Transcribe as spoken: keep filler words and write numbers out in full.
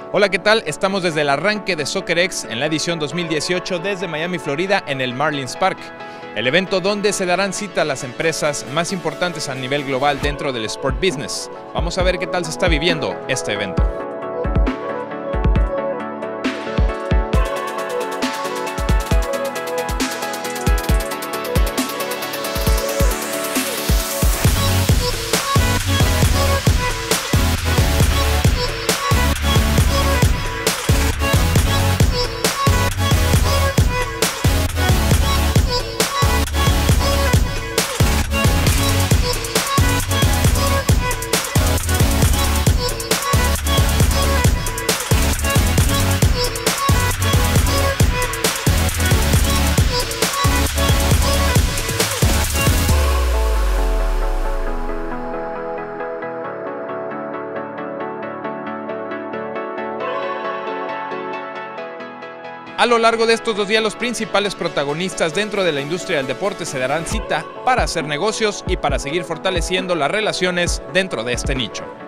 Hola, ¿qué tal? Estamos desde el arranque de SoccerX en la edición dos mil dieciocho desde Miami, Florida, en el Marlins Park, el evento donde se darán cita a las empresas más importantes a nivel global dentro del sport business. Vamos a ver qué tal se está viviendo este evento. A lo largo de estos dos días, los principales protagonistas dentro de la industria del deporte se darán cita para hacer negocios y para seguir fortaleciendo las relaciones dentro de este nicho.